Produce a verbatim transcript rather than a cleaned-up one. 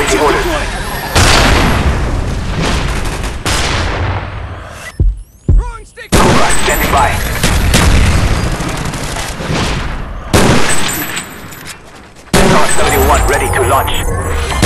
the orders. Cobra, standing by. seventy-one ready to launch.